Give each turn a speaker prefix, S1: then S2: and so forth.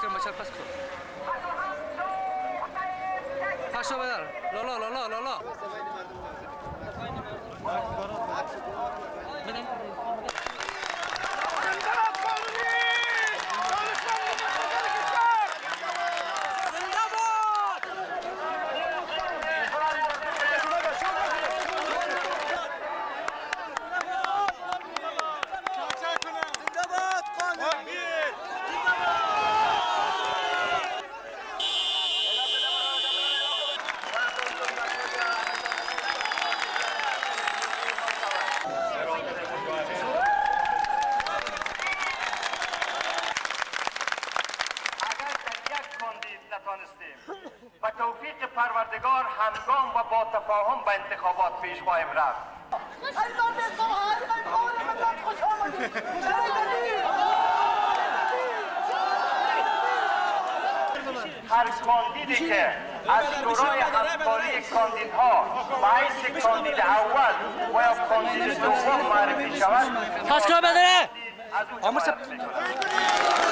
S1: کن مچل پس کن پاشو بدار لالا لالا لالا
S2: با توفیق پروردگار همگام و با تفاهم به انتخابات پیش خواهیم رفت. هر کاندیدی که از شورای همکاری کاندیدها به حیث کاندید اول و یا کاندید دوم معرفی شود
S1: پاسکو بداره
S2: از او